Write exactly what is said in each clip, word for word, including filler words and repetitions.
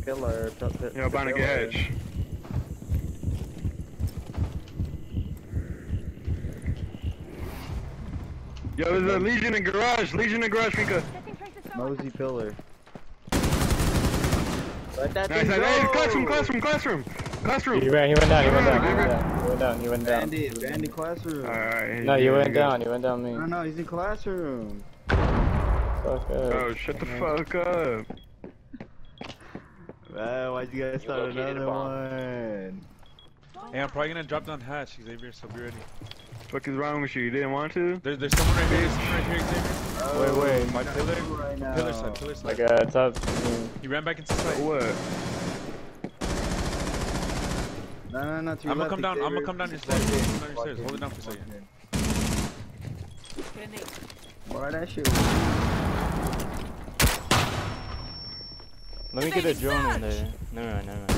pillar. The, the, Yo, bound to get hedge. Yo, there's a Legion in garage. Legion in garage, Mika. Mosey pillar. Let that Nice, thing nice. go. Hey, classroom, classroom, classroom, classroom. He ran, he went down, he went down, he went down, he went down, he went down. Bandit, bandit classroom. Alright. No, you went down, you went down me. No, no, he's in classroom. Fuck up. Oh, shut the fuck up. Man, why'd you guys start another one? Hey, I'm probably gonna drop down hatch, Xavier, so be ready. Fuck is wrong with you? You didn't want to? There, there's someone right here, there's someone right here, Xavier. Oh, wait, wait. My pillar, right now. pillar side, pillar side. Like, uh, top. He ran back into sight. What? No, no, no, to your I'm gonna left, come down, I'm Xavier. gonna come down your stairs, I'm gonna come down your stairs, hold it down for a second. Why that shit? Let me get a drone in there. Never mind, never mind.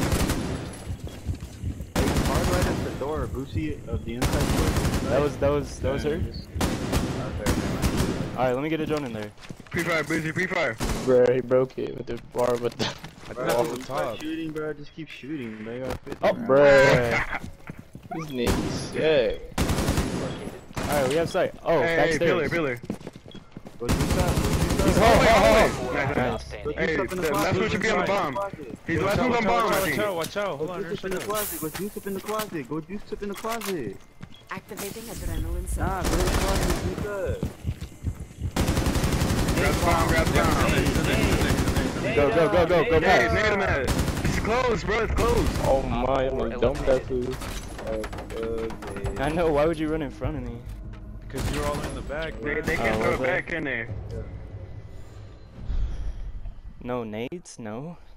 Hard right at the door, boofzii of the inside door. That was, that was, that was her? Alright, let me get a drone in there. Pre-fire, busy, pre-fire. Bro, he broke it with the bar, with the... I Bro, think that's keep the top. shooting, bro. Just keep shooting. They got fifty Oh, rounds. bro. These niggas sick. Alright, we have sight. Oh, Hey, hey, backstairs. pillar, pillar. Go do stuff. He's Oh, home, wait, home, oh, home. wait. Nice, nice. Nice. Go do Hey, stuff in the the last closet. one should be on the bomb. He's the last Watch one's on out, bomb, I watch out, think. watch out, hold on, Go do stuff in the understand. closet. Go do stuff in the closet. Go do stuff in the closet. Activating adrenaline cell. Nah, go to the closet. Do stuff. Grab the bomb, grab the bomb. Go, go, go, go, go, Hey, back. nade him at it. It's closed, bro, it's closed. Oh my, I'm gonna dump that food. I know, why would you run in front of me? Because you're all in the back, They, bro. they can't Oh, throw was it it? back in there. No nades? No?